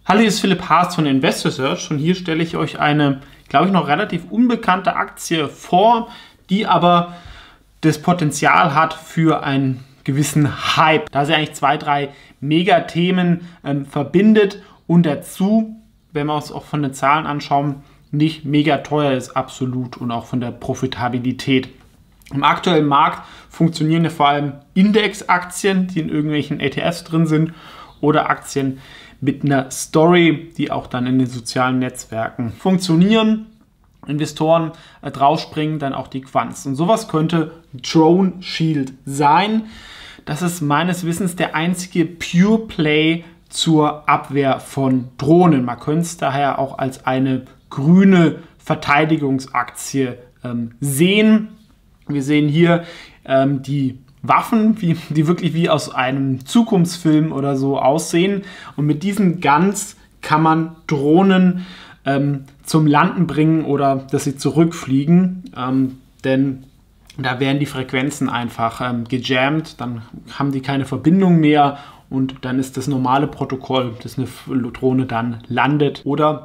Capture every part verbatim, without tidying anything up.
Hallo, hier ist Philipp Haas von Investor Search und hier stelle ich euch eine, glaube ich, noch relativ unbekannte Aktie vor, die aber das Potenzial hat für einen gewissen Hype, da sie eigentlich zwei, drei Megathemen ähm, verbindet und dazu, wenn wir uns auch von den Zahlen anschauen, nicht mega teuer ist absolut und auch von der Profitabilität. Im aktuellen Markt funktionieren ja vor allem Indexaktien, die in irgendwelchen E T Fs drin sind, oder Aktien mit einer Story, die auch dann in den sozialen Netzwerken funktionieren. Investoren äh, draufspringen, dann auch die Quants. Und sowas könnte Drone Shield sein. Das ist meines Wissens der einzige Pure Play zur Abwehr von Drohnen. Man könnte es daher auch als eine grüne Verteidigungsaktie ähm, sehen. Wir sehen hier ähm, die Waffen, wie, die wirklich wie aus einem Zukunftsfilm oder so aussehen. Und mit diesen Guns kann man Drohnen ähm, zum Landen bringen oder dass sie zurückfliegen. Ähm, denn da werden die Frequenzen einfach ähm, gejammt, dann haben die keine Verbindung mehr und dann ist das normale Protokoll, dass eine Drohne dann landet. Oder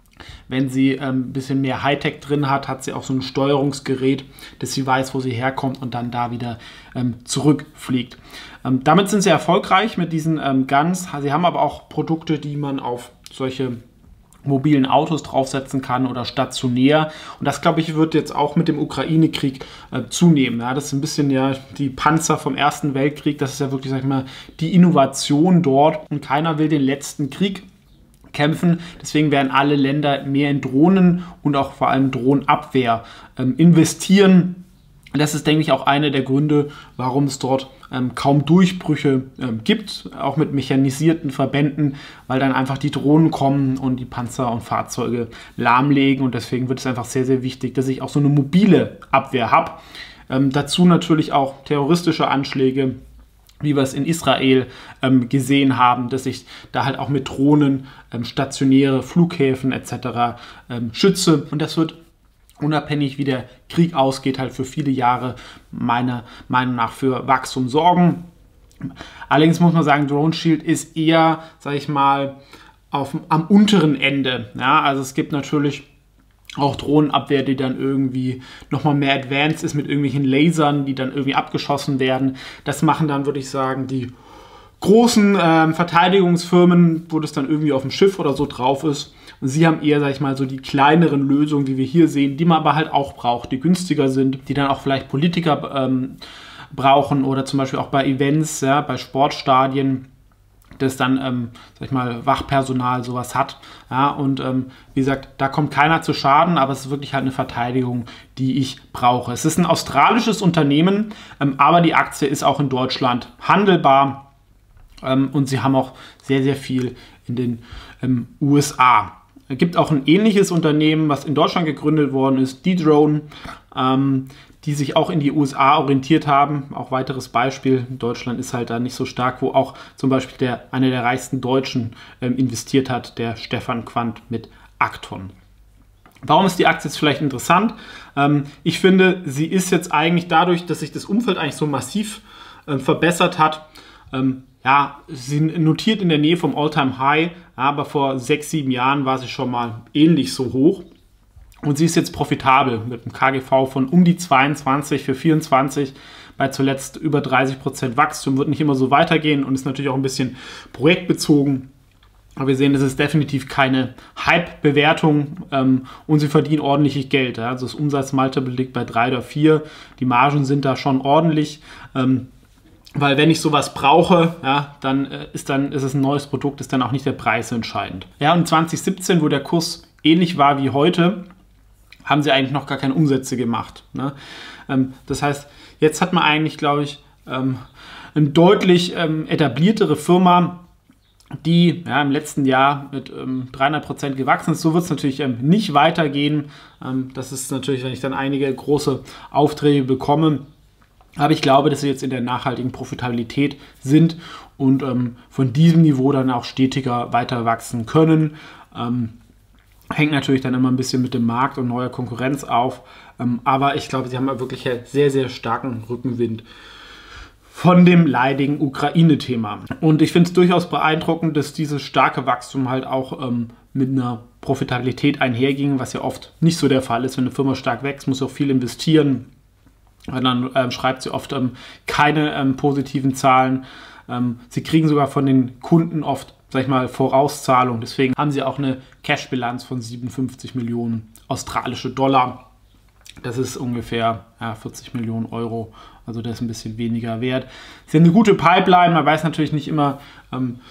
wenn sie ähm, ein bisschen mehr Hightech drin hat, hat sie auch so ein Steuerungsgerät, dass sie weiß, wo sie herkommt und dann da wieder ähm, zurückfliegt. Ähm, damit sind sie erfolgreich mit diesen ähm, Guns. Sie haben aber auch Produkte, die man auf solche mobilen Autos draufsetzen kann oder stationär. Und das, glaube ich, wird jetzt auch mit dem Ukraine-Krieg äh, zunehmen. Ja, das ist ein bisschen ja die Panzer vom Ersten Weltkrieg. Das ist ja wirklich, sag ich mal, die Innovation dort. Und keiner will den letzten Krieg kämpfen. Deswegen werden alle Länder mehr in Drohnen und auch vor allem Drohnenabwehr ähm, investieren. Das ist, denke ich, auch einer der Gründe, warum es dort ähm, kaum Durchbrüche ähm, gibt, auch mit mechanisierten Verbänden, weil dann einfach die Drohnen kommen und die Panzer und Fahrzeuge lahmlegen. Und deswegen wird es einfach sehr, sehr wichtig, dass ich auch so eine mobile Abwehr habe. Ähm, dazu natürlich auch terroristische Anschläge, wie wir es in Israel ähm, gesehen haben, dass ich da halt auch mit Drohnen ähm, stationäre Flughäfen et cetera ähm, schütze. Und das wird unabhängig wie der Krieg ausgeht, halt für viele Jahre meiner Meinung nach für Wachstum sorgen. Allerdings muss man sagen, Drone Shield ist eher, sage ich mal, auf, am unteren Ende. Ja, also es gibt natürlich auch Drohnenabwehr, die dann irgendwie nochmal mehr advanced ist mit irgendwelchen Lasern, die dann irgendwie abgeschossen werden. Das machen dann, würde ich sagen, die großen äh, Verteidigungsfirmen, wo das dann irgendwie auf dem Schiff oder so drauf ist. Und sie haben eher, sag ich mal, so die kleineren Lösungen, wie wir hier sehen, die man aber halt auch braucht, die günstiger sind, die dann auch vielleicht Politiker ähm, brauchen oder zum Beispiel auch bei Events, ja, bei Sportstadien, das dann, ähm, sag ich mal, Wachpersonal sowas hat. Ja, und ähm, wie gesagt, da kommt keiner zu Schaden, aber es ist wirklich halt eine Verteidigung, die ich brauche. Es ist ein australisches Unternehmen, ähm, aber die Aktie ist auch in Deutschland handelbar ähm, und sie haben auch sehr, sehr viel in den ähm, U S A. Es gibt auch ein ähnliches Unternehmen, was in Deutschland gegründet worden ist, Dedrone, ähm, die sich auch in die U S A orientiert haben. Auch weiteres Beispiel, Deutschland ist halt da nicht so stark, wo auch zum Beispiel der, einer der reichsten Deutschen ähm, investiert hat, der Stefan Quandt mit Acton. Warum ist die Aktie jetzt vielleicht interessant? Ähm, ich finde, sie ist jetzt eigentlich dadurch, dass sich das Umfeld eigentlich so massiv äh, verbessert hat, ähm, ja, sie notiert in der Nähe vom All-Time-High, aber vor sechs, sieben Jahren war sie schon mal ähnlich so hoch. Und sie ist jetzt profitabel mit einem K G V von um die zweiundzwanzig für vierundzwanzig, bei zuletzt über dreißig Prozent Wachstum, wird nicht immer so weitergehen und ist natürlich auch ein bisschen projektbezogen. Aber wir sehen, das ist definitiv keine Hype-Bewertung ähm, und sie verdienen ordentlich Geld. Ja. Also das Umsatzmultiple liegt bei drei oder vier, die Margen sind da schon ordentlich. Ähm, Weil wenn ich sowas brauche, ja, dann, äh, ist dann ist es ein neues Produkt, ist dann auch nicht der Preis entscheidend. Ja, und zwanzig siebzehn, wo der Kurs ähnlich war wie heute, haben sie eigentlich noch gar keine Umsätze gemacht. Ne? Ähm, das heißt, jetzt hat man eigentlich, glaube ich, ähm, eine deutlich ähm, etabliertere Firma, die ja, im letzten Jahr mit ähm, dreihundert Prozent gewachsen ist. So wird es natürlich ähm, nicht weitergehen. Ähm, das ist natürlich, wenn ich dann einige große Aufträge bekomme. Aber ich glaube, dass sie jetzt in der nachhaltigen Profitabilität sind und ähm, von diesem Niveau dann auch stetiger weiter wachsen können. Ähm, hängt natürlich dann immer ein bisschen mit dem Markt und neuer Konkurrenz auf. Ähm, aber ich glaube, sie haben wirklich einen sehr, sehr starken Rückenwind von dem leidigen Ukraine-Thema. Und ich finde es durchaus beeindruckend, dass dieses starke Wachstum halt auch ähm, mit einer Profitabilität einherging, was ja oft nicht so der Fall ist. Wenn eine Firma stark wächst, muss sie auch viel investieren. Und dann ähm, schreibt sie oft ähm, keine ähm, positiven Zahlen. Ähm, sie kriegen sogar von den Kunden oft, sag ich mal, Vorauszahlung. Deswegen haben sie auch eine Cash-Bilanz von siebenundfünfzig Millionen australische Dollar. Das ist ungefähr ja, vierzig Millionen Euro. Also das ist ein bisschen weniger wert. Sie haben eine gute Pipeline. Man weiß natürlich nicht immer, ähm,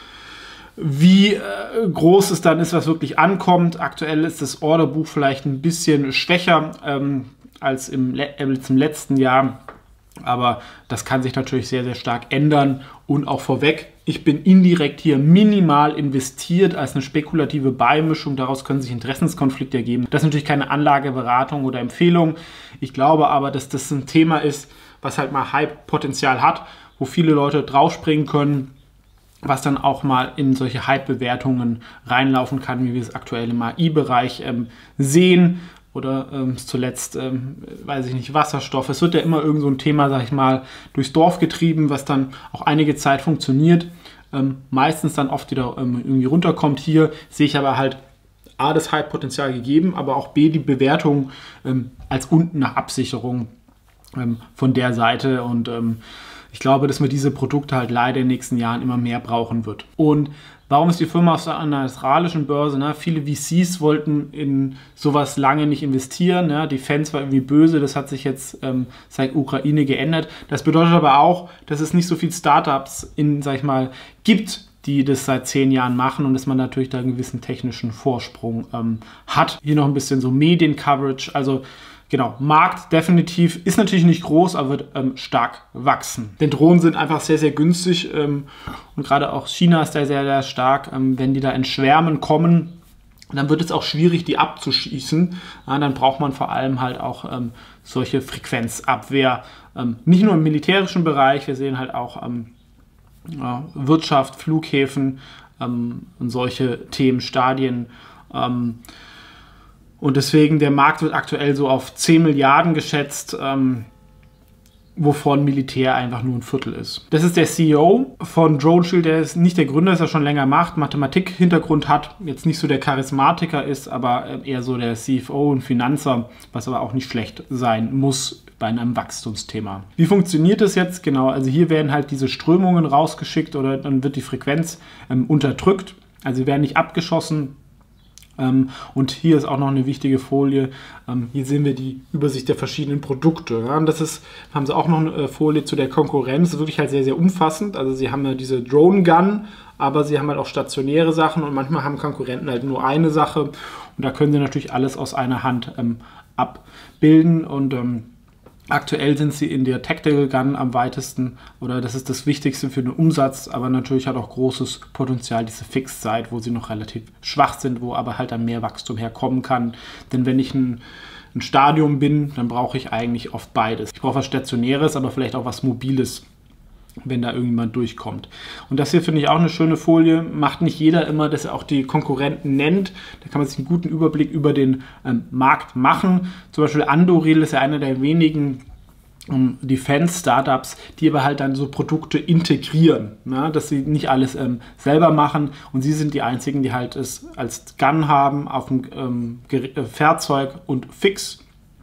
wie äh, groß es dann ist, was wirklich ankommt. Aktuell ist das Orderbuch vielleicht ein bisschen schwächer ähm, als im, Le als im letzten Jahr. Aber das kann sich natürlich sehr, sehr stark ändern. Und auch vorweg, ich bin indirekt hier minimal investiert als eine spekulative Beimischung. Daraus können sich Interessenskonflikte ergeben. Das ist natürlich keine Anlageberatung oder Empfehlung. Ich glaube aber, dass das ein Thema ist, was halt mal Hype-Potenzial hat, wo viele Leute draufspringen können, was dann auch mal in solche Hype-Bewertungen reinlaufen kann, wie wir es aktuell im A I-Bereich ähm, sehen. Oder ähm, zuletzt, ähm, weiß ich nicht, Wasserstoff. Es wird ja immer irgend so ein Thema, sag ich mal, durchs Dorf getrieben, was dann auch einige Zeit funktioniert. Ähm, meistens dann oft wieder ähm, irgendwie runterkommt. Hier sehe ich aber halt A, das Hype-Potenzial gegeben, aber auch B, die Bewertung ähm, als unten nach Absicherung ähm, von der Seite. Und ähm, ich glaube, dass man diese Produkte halt leider in den nächsten Jahren immer mehr brauchen wird. Und warum ist die Firma auf einer australischen Börse? Ne? Viele V Cs wollten in sowas lange nicht investieren. Ne? Die Fans war irgendwie böse. Das hat sich jetzt ähm, seit Ukraine geändert. Das bedeutet aber auch, dass es nicht so viele Startups in, sag ich mal, gibt, die das seit zehn Jahren machen und dass man natürlich da einen gewissen technischen Vorsprung ähm, hat. Hier noch ein bisschen so Medien-Coverage. Also genau, Markt definitiv ist natürlich nicht groß, aber wird ähm, stark wachsen. Denn Drohnen sind einfach sehr, sehr günstig ähm, und gerade auch China ist da sehr, sehr stark. Ähm, wenn die da in Schwärmen kommen, dann wird es auch schwierig, die abzuschießen. Ja, dann braucht man vor allem halt auch ähm, solche Frequenzabwehr. Ähm, nicht nur im militärischen Bereich, wir sehen halt auch ähm, ja, Wirtschaft, Flughäfen ähm, und solche Themen, Stadien. Ähm, Und deswegen, der Markt wird aktuell so auf zehn Milliarden geschätzt, ähm, wovon Militär einfach nur ein Viertel ist. Das ist der C E O von DroneShield, der ist nicht der Gründer, das er schon länger macht, Mathematik-Hintergrund hat, jetzt nicht so der Charismatiker ist, aber eher so der C F O und Finanzer, was aber auch nicht schlecht sein muss bei einem Wachstumsthema. Wie funktioniert das jetzt? Genau, also hier werden halt diese Strömungen rausgeschickt oder dann wird die Frequenz ähm, unterdrückt, also sie werden nicht abgeschossen. Ähm, und hier ist auch noch eine wichtige Folie. Ähm, hier sehen wir die Übersicht der verschiedenen Produkte. Ja? Und das ist, haben sie auch noch eine Folie zu der Konkurrenz. Das ist wirklich halt sehr, sehr umfassend. Also sie haben ja diese Drone Gun, aber sie haben halt auch stationäre Sachen und manchmal haben Konkurrenten halt nur eine Sache. Und da können sie natürlich alles aus einer Hand ähm, abbilden und ähm, aktuell sind sie in der Tactical Gun am weitesten oder das ist das Wichtigste für den Umsatz, aber natürlich hat auch großes Potenzial diese Fixed Side, wo sie noch relativ schwach sind, wo aber halt dann mehr Wachstum herkommen kann. Denn wenn ich ein, ein Stadium bin, dann brauche ich eigentlich oft beides. Ich brauche was Stationäres, aber vielleicht auch was Mobiles, wenn da irgendjemand durchkommt. Und das hier finde ich auch eine schöne Folie. Macht nicht jeder immer, dass er auch die Konkurrenten nennt. Da kann man sich einen guten Überblick über den ähm, Markt machen. Zum Beispiel Anduril ist ja einer der wenigen ähm, Defense-Startups, die aber halt dann so Produkte integrieren. Ne? Dass sie nicht alles ähm, selber machen. Und sie sind die einzigen, die halt es als Gun haben auf dem ähm, Fahrzeug und fix.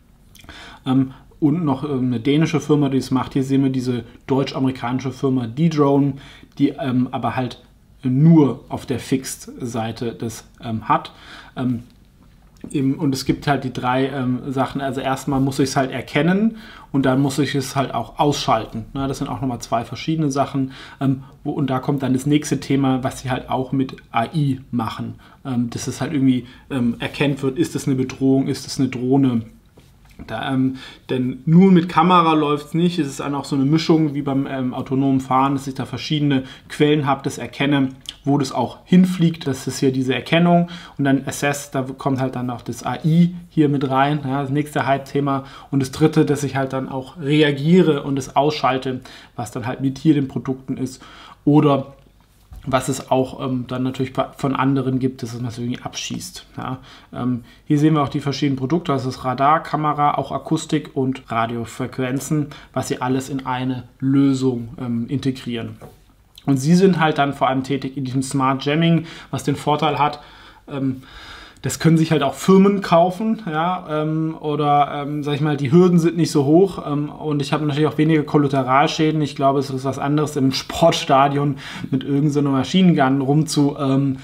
Ähm, Und noch eine dänische Firma, die es macht. Hier sehen wir diese deutsch-amerikanische Firma D-Drone, die ähm, aber halt nur auf der Fixed-Seite das ähm, hat. Ähm, im, und es gibt halt die drei ähm, Sachen. Also erstmal muss ich es halt erkennen und dann muss ich es halt auch ausschalten. Na, das sind auch nochmal zwei verschiedene Sachen. Ähm, wo, und da kommt dann das nächste Thema, was sie halt auch mit A I machen. Ähm, dass es halt irgendwie ähm, erkennt wird, ist das eine Bedrohung, ist das eine Drohne. Da, ähm, denn nur mit Kamera läuft es nicht, es ist dann auch so eine Mischung wie beim ähm, autonomen Fahren, dass ich da verschiedene Quellen habe, das erkenne, wo das auch hinfliegt. Das ist hier diese Erkennung und dann Assess, da kommt halt dann auch das A I hier mit rein, ja, das nächste Hype-Thema. Und das dritte, dass ich halt dann auch reagiere und es ausschalte, was dann halt mit hier den Produkten ist. Oder was es auch ähm, dann natürlich von anderen gibt, dass man es irgendwie abschießt. Ja. Ähm, hier sehen wir auch die verschiedenen Produkte, das ist Radar, Kamera, auch Akustik und Radiofrequenzen, was sie alles in eine Lösung ähm, integrieren. Und sie sind halt dann vor allem tätig in diesem Smart Jamming, was den Vorteil hat, ähm, das können sich halt auch Firmen kaufen, ja, ähm, oder, ähm, sag ich mal, die Hürden sind nicht so hoch ähm, und ich habe natürlich auch weniger Kollateralschäden. Ich glaube, es ist was anderes im Sportstadion mit irgendeiner Maschinengun rumzu ähm,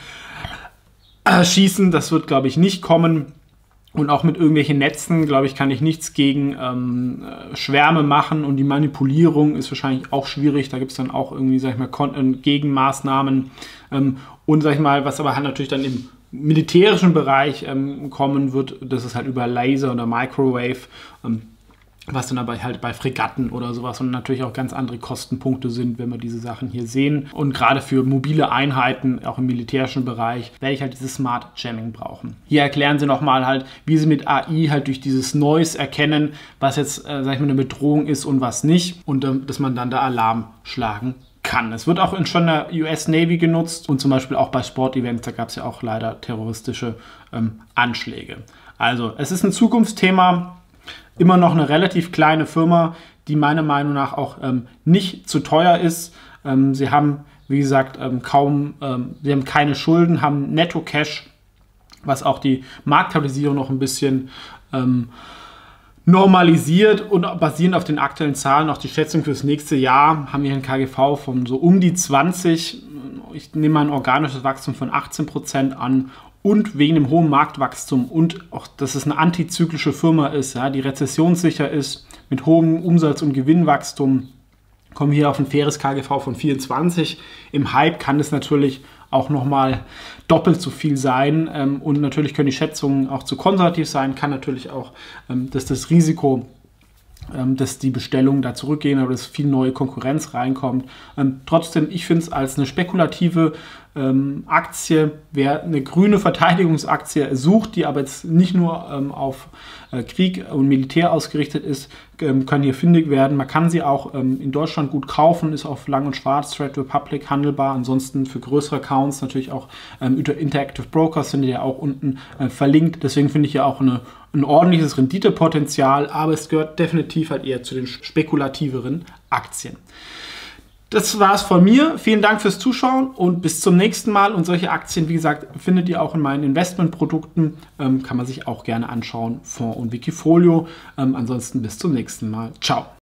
äh, schießen. Das wird, glaube ich, nicht kommen. Und auch mit irgendwelchen Netzen, glaube ich, kann ich nichts gegen ähm, Schwärme machen und die Manipulierung ist wahrscheinlich auch schwierig. Da gibt es dann auch irgendwie, sag ich mal, Kon- Gegenmaßnahmen. Ähm, und, sag ich mal, was aber halt natürlich dann im militärischen Bereich ähm, kommen wird, das ist halt über Laser oder Microwave, ähm, was dann aber halt bei Fregatten oder sowas und natürlich auch ganz andere Kostenpunkte sind, wenn wir diese Sachen hier sehen. Und gerade für mobile Einheiten, auch im militärischen Bereich, werde ich halt dieses Smart Jamming brauchen. Hier erklären sie nochmal halt, wie sie mit A I halt durch dieses Noise erkennen, was jetzt, äh, sag ich mal, eine Bedrohung ist und was nicht und ähm, dass man dann da Alarm schlagen kann. Es wird auch in schon der U S Navy genutzt und zum Beispiel auch bei Sportevents, da gab es ja auch leider terroristische ähm, Anschläge. Also es ist ein Zukunftsthema, immer noch eine relativ kleine Firma, die meiner Meinung nach auch ähm, nicht zu teuer ist. Ähm, sie haben, wie gesagt, ähm, kaum, ähm, sie haben keine Schulden, haben Netto-Cash, was auch die Marktkapitalisierung noch ein bisschen ähm, normalisiert und basierend auf den aktuellen Zahlen, auch die Schätzung für das nächste Jahr, haben wir ein K G V von so um die zwanzig. Ich nehme mal ein organisches Wachstum von achtzehn Prozent an und wegen dem hohen Marktwachstum und auch, dass es eine antizyklische Firma ist, ja, die rezessionssicher ist, mit hohem Umsatz- und Gewinnwachstum, kommen wir hier auf ein faires K G V von vierundzwanzig. Im Hype kann es natürlich auch nochmal doppelt so viel sein ähm, und natürlich können die Schätzungen auch zu konservativ sein, kann natürlich auch, ähm, dass das Risiko, ähm, dass die Bestellungen da zurückgehen, aber dass viel neue Konkurrenz reinkommt. Ähm, trotzdem, ich finde es als eine spekulative ähm, Aktie, wer eine grüne Verteidigungsaktie sucht, die aber jetzt nicht nur ähm, auf äh, Krieg und Militär ausgerichtet ist, ähm, kann hier fündig werden. Man kann sie auch ähm, in Deutschland gut kaufen, ist auf Lang und Schwarz, Trade Republic handelbar. Ansonsten für größere Accounts natürlich auch ähm, Interactive Brokers sind ja auch unten äh, verlinkt. Deswegen finde ich ja auch eine, ein ordentliches Renditepotenzial, aber es gehört definitiv halt eher zu den spekulativeren Aktien. Das war es von mir. Vielen Dank fürs Zuschauen und bis zum nächsten Mal. Und solche Aktien, wie gesagt, findet ihr auch in meinen Investmentprodukten. Ähm, kann man sich auch gerne anschauen, Fonds und Wikifolio. Ähm, ansonsten bis zum nächsten Mal. Ciao.